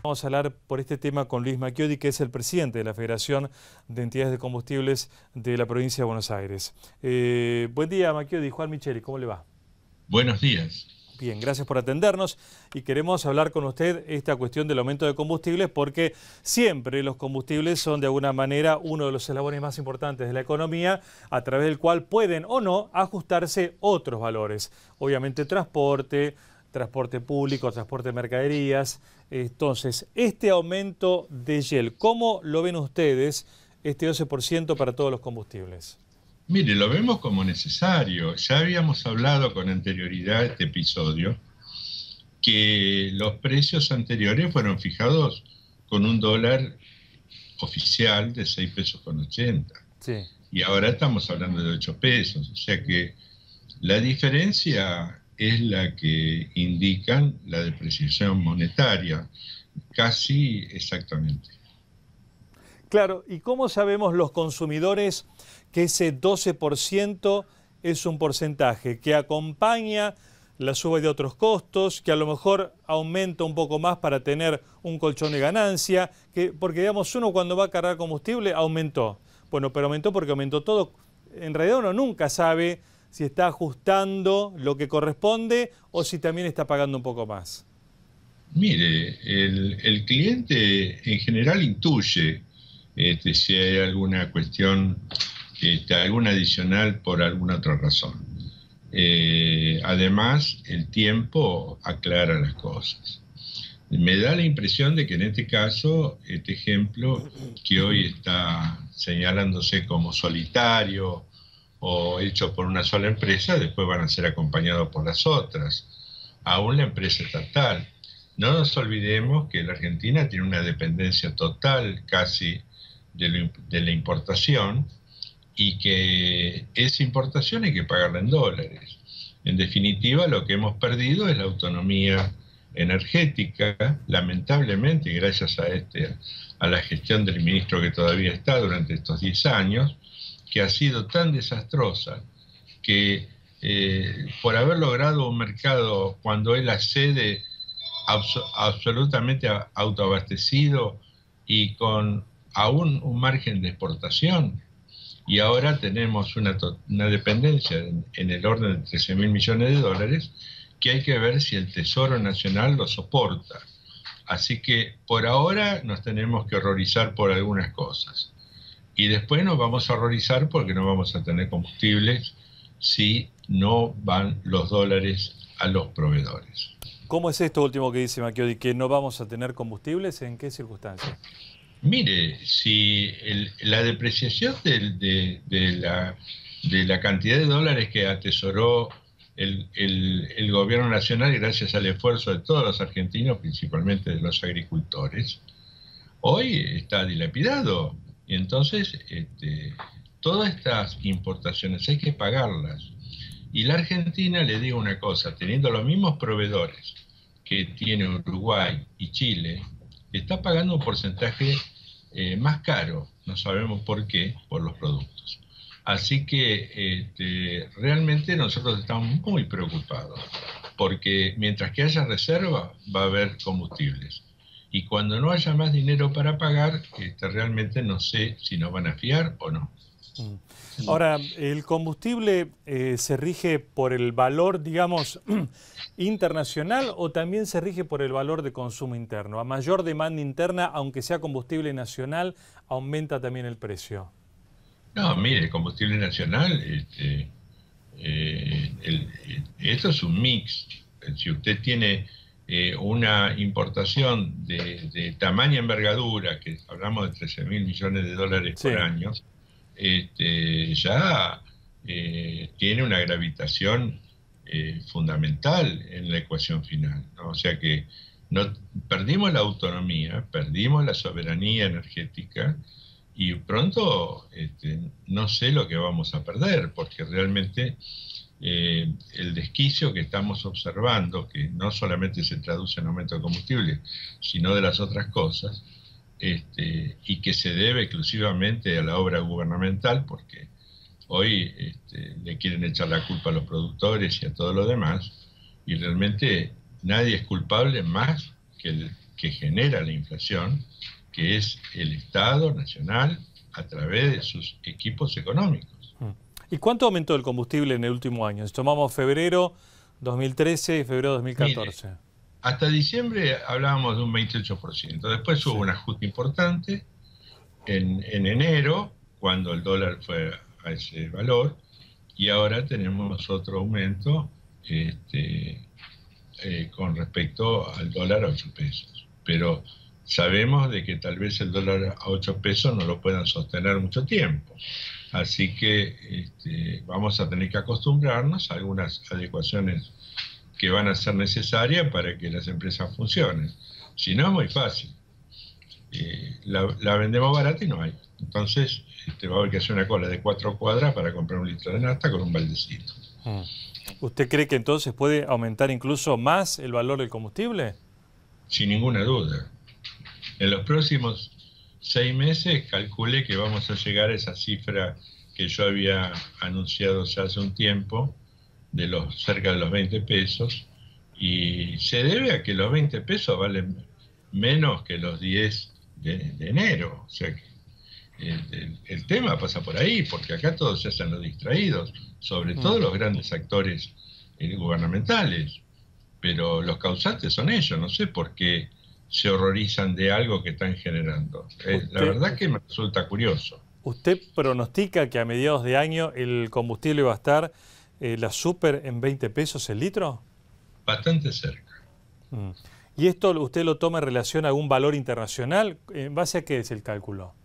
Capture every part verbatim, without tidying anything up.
Vamos a hablar por este tema con Luis Macchiodi, que es el presidente de la Federación de Entidades de Combustibles de la provincia de Buenos Aires. Eh, buen día, Macchiodi. Juan Micheli, ¿cómo le va? Buenos días. Bien, gracias por atendernos y queremos hablar con usted esta cuestión del aumento de combustibles porque siempre los combustibles son de alguna manera uno de los eslabones más importantes de la economía a través del cual pueden o no ajustarse otros valores. Obviamente transporte, transporte público, transporte de mercaderías. Entonces, este aumento de Shell, ¿cómo lo ven ustedes, este doce por ciento para todos los combustibles? Mire, lo vemos como necesario. Ya habíamos hablado con anterioridad a este episodio que los precios anteriores fueron fijados con un dólar oficial de seis pesos con ochenta. Sí. Y ahora estamos hablando de ocho pesos. O sea que la diferencia es la que indican la depreciación monetaria, casi exactamente. Claro, ¿y cómo sabemos los consumidores que ese doce por ciento es un porcentaje que acompaña la suba de otros costos, que a lo mejor aumenta un poco más para tener un colchón de ganancia? Que, porque digamos, uno cuando va a cargar combustible aumentó. Bueno, pero aumentó porque aumentó todo. En realidad uno nunca sabe si está ajustando lo que corresponde o si también está pagando un poco más. Mire, el, el cliente en general intuye Este, si hay alguna cuestión, este, alguna adicional por alguna otra razón. Eh, además, el tiempo aclara las cosas. Me da la impresión de que en este caso, este ejemplo que hoy está señalándose como solitario o hecho por una sola empresa, después van a ser acompañados por las otras, aún la empresa estatal. No nos olvidemos que la Argentina tiene una dependencia total casi De, lo, de la importación, y que esa importación hay que pagarla en dólares. En definitiva, lo que hemos perdido es la autonomía energética, lamentablemente, gracias a, este, a la gestión del ministro que todavía está durante estos diez años, que ha sido tan desastrosa que eh, por haber logrado un mercado cuando él accede abs absolutamente autoabastecido y con aún un margen de exportación, y ahora tenemos una, una dependencia en, en el orden de trece mil millones de dólares, que hay que ver si el Tesoro Nacional lo soporta. Así que por ahora nos tenemos que horrorizar por algunas cosas, y después nos vamos a horrorizar porque no vamos a tener combustibles si no van los dólares a los proveedores. ¿Cómo es esto último que dice Macchiodi, que no vamos a tener combustibles? ¿En qué circunstancias? Mire, si el, la depreciación de, de, de, la, de la cantidad de dólares que atesoró el, el, el gobierno nacional gracias al esfuerzo de todos los argentinos, principalmente de los agricultores, hoy está dilapidado. Y entonces este, todas estas importaciones hay que pagarlas. Y la Argentina, le digo una cosa, teniendo los mismos proveedores que tiene Uruguay y Chile, está pagando un porcentaje eh, más caro, no sabemos por qué, por los productos. Así que este, realmente nosotros estamos muy preocupados, porque mientras que haya reserva va a haber combustibles. Y cuando no haya más dinero para pagar, este, realmente no sé si nos van a fiar o no. Ahora, ¿el combustible eh, se rige por el valor, digamos, internacional o también se rige por el valor de consumo interno? A mayor demanda interna, aunque sea combustible nacional, aumenta también el precio. No, mire, el combustible nacional, este, eh, el, esto es un mix. Si usted tiene eh, una importación de, de tamaña envergadura, que hablamos de trece mil millones de dólares Sí. por año, Este, ya eh, tiene una gravitación eh, fundamental en la ecuación final, ¿no? O sea que no, perdimos la autonomía, perdimos la soberanía energética, y pronto este, no sé lo que vamos a perder, porque realmente eh, el desquicio que estamos observando, que no solamente se traduce en aumento de combustible, sino de las otras cosas, Este, y que se debe exclusivamente a la obra gubernamental, porque hoy este, le quieren echar la culpa a los productores y a todo lo demás, y realmente nadie es culpable más que el que genera la inflación, que es el Estado Nacional a través de sus equipos económicos. ¿Y cuánto aumentó el combustible en el último año? Si tomamos febrero dos mil trece y febrero dos mil catorce. Mire, hasta diciembre hablábamos de un veintiocho por ciento. Después sí. hubo un ajuste importante en, en enero, cuando el dólar fue a ese valor, y ahora tenemos otro aumento este, eh, con respecto al dólar a ocho pesos. Pero sabemos de que tal vez el dólar a ocho pesos no lo puedan sostener mucho tiempo. Así que este, vamos a tener que acostumbrarnos a algunas adecuaciones que van a ser necesarias para que las empresas funcionen. Si no, es muy fácil. Eh, la, la vendemos barata y no hay. Entonces este, va a haber que hacer una cola de cuatro cuadras para comprar un litro de nafta con un baldecito. ¿Usted cree que entonces puede aumentar incluso más el valor del combustible? Sin ninguna duda. En los próximos seis meses calculé que vamos a llegar a esa cifra que yo había anunciado ya hace un tiempo, de los cerca de los veinte pesos, y se debe a que los veinte pesos valen menos que los diez de, de enero. O sea que el, el, el tema pasa por ahí, porque acá todos se hacen los distraídos, sobre todo los grandes actores eh, gubernamentales, pero los causantes son ellos. No sé por qué se horrorizan de algo que están generando. Eh, la verdad que me resulta curioso. ¿Usted pronostica que a mediados de año el combustible va a estar, eh, la super, en veinte pesos el litro? Bastante cerca. Mm. ¿Y esto usted lo toma en relación a algún valor internacional? ¿En base a qué es el cálculo?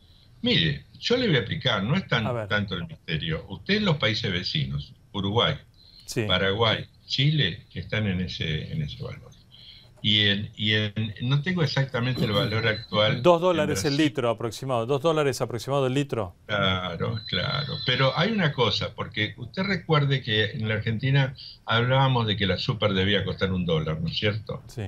Mire, yo le voy a explicar, no es tan, tanto el misterio. Usted en los países vecinos, Uruguay, sí. Paraguay, Chile, están en ese, en ese valor. Y, en, y en, no tengo exactamente el valor actual. Dos dólares el litro aproximado, dos dólares aproximado el litro. Claro, claro. Pero hay una cosa, porque usted recuerde que en la Argentina hablábamos de que la super debía costar un dólar, ¿no es cierto? Sí.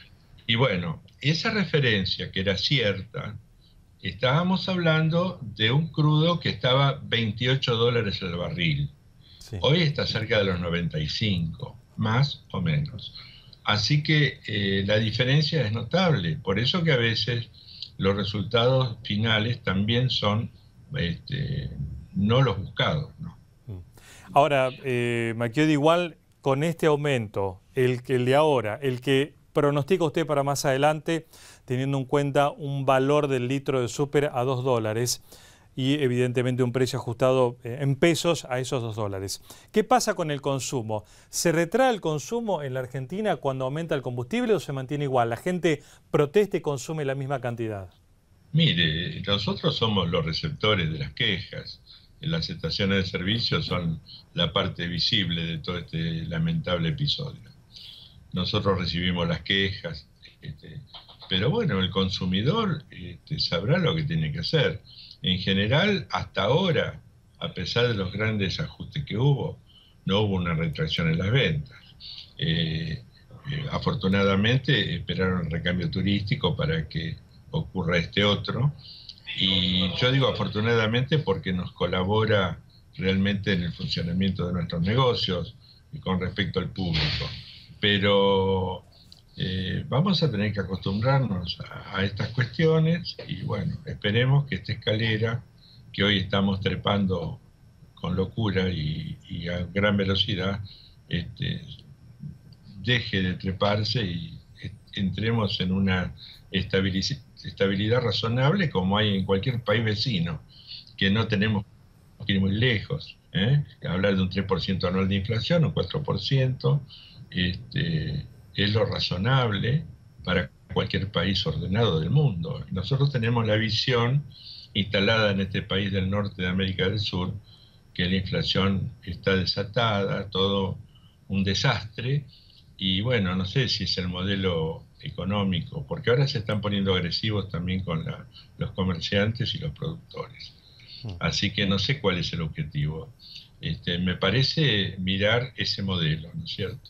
Y bueno, esa referencia que era cierta, estábamos hablando de un crudo que estaba veintiocho dólares el barril. Sí. Hoy está cerca de los noventa y cinco, más o menos. Así que eh, la diferencia es notable, por eso que a veces los resultados finales también son este, no los buscados, ¿no? Ahora, eh, Macchiodi, igual con este aumento, el, el de ahora, el que pronostica usted para más adelante, teniendo en cuenta un valor del litro de súper a dos dólares, y evidentemente un precio ajustado en pesos a esos dos dólares. ¿Qué pasa con el consumo? ¿Se retrae el consumo en la Argentina cuando aumenta el combustible o se mantiene igual? ¿La gente protesta y consume la misma cantidad? Mire, nosotros somos los receptores de las quejas. Las estaciones de servicio son la parte visible de todo este lamentable episodio. Nosotros recibimos las quejas, este, pero bueno, el consumidor este, sabrá lo que tiene que hacer. En general, hasta ahora, a pesar de los grandes ajustes que hubo, no hubo una retracción en las ventas. Eh, eh, afortunadamente, esperaron el recambio turístico para que ocurra este otro. Y yo digo afortunadamente porque nos colabora realmente en el funcionamiento de nuestros negocios y con respecto al público. Pero Eh, vamos a tener que acostumbrarnos a, a estas cuestiones y bueno, esperemos que esta escalera que hoy estamos trepando con locura y, y a gran velocidad este, deje de treparse y entremos en una estabilidad razonable como hay en cualquier país vecino, que no tenemos que ir muy lejos, ¿eh? Hablar de un tres por ciento anual de inflación, un cuatro por ciento, este, es lo razonable para cualquier país ordenado del mundo. Nosotros tenemos la visión instalada en este país del norte de América del Sur, que la inflación está desatada, todo un desastre, y bueno, no sé si es el modelo económico, porque ahora se están poniendo agresivos también con la, los comerciantes y los productores. Así que no sé cuál es el objetivo. Este, me parece mirar ese modelo, ¿no es cierto?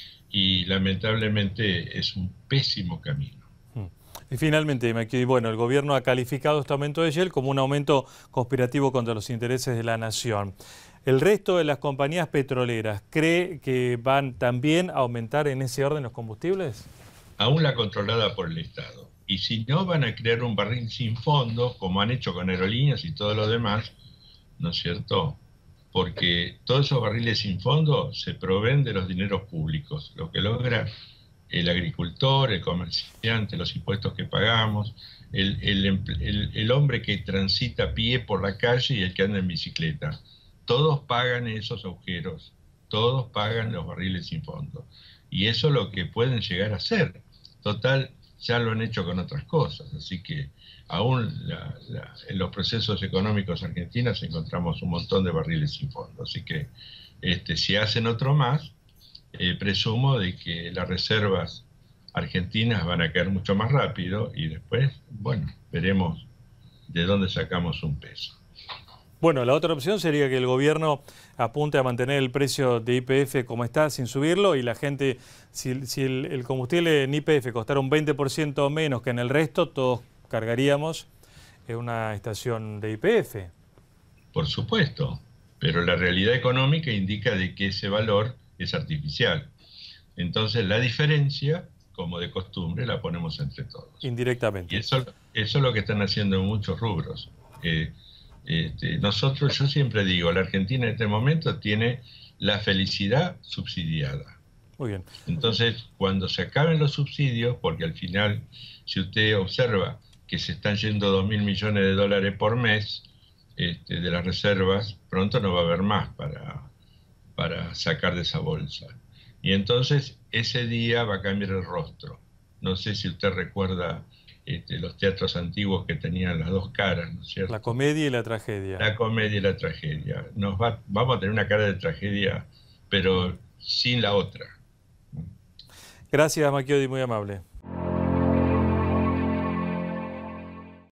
Y lamentablemente es un pésimo camino. Y finalmente, bueno, el gobierno ha calificado este aumento de Shell como un aumento conspirativo contra los intereses de la nación. ¿El resto de las compañías petroleras cree que van también a aumentar en ese orden los combustibles? aún la controlada por el Estado. Y si no, van a crear un barril sin fondo, como han hecho con aerolíneas y todo lo demás, ¿no es cierto? Porque todos esos barriles sin fondo se proveen de los dineros públicos, lo que logra el agricultor, el comerciante, los impuestos que pagamos, el, el, el, el hombre que transita a pie por la calle y el que anda en bicicleta. Todos pagan esos agujeros, todos pagan los barriles sin fondo. Y eso es lo que pueden llegar a hacer. Total, ya lo han hecho con otras cosas, así que aún la, la, en los procesos económicos argentinos encontramos un montón de barriles sin fondo, así que este, si hacen otro más, eh, presumo de que las reservas argentinas van a caer mucho más rápido y después, bueno, veremos de dónde sacamos un peso. Bueno, la otra opción sería que el gobierno apunte a mantener el precio de Y P F como está, sin subirlo, y la gente, si, si el, el combustible en Y P F costara un veinte por ciento menos que en el resto, todos cargaríamos en una estación de Y P F. Por supuesto, pero la realidad económica indica de que ese valor es artificial. Entonces la diferencia, como de costumbre, la ponemos entre todos. Indirectamente. Y eso, eso es lo que están haciendo en muchos rubros. Eh, Este, nosotros, yo siempre digo, la Argentina en este momento tiene la felicidad subsidiada. Muy bien. Entonces, cuando se acaben los subsidios, porque al final, si usted observa que se están yendo dos mil millones de dólares por mes este, de las reservas, pronto no va a haber más para, para sacar de esa bolsa. Y entonces, ese día va a cambiar el rostro. No sé si usted recuerda Este, los teatros antiguos que tenían las dos caras, ¿no es cierto? La comedia y la tragedia. La comedia y la tragedia. Nos va, vamos a tener una cara de tragedia, pero sin la otra. Gracias, Macchiodi, muy amable.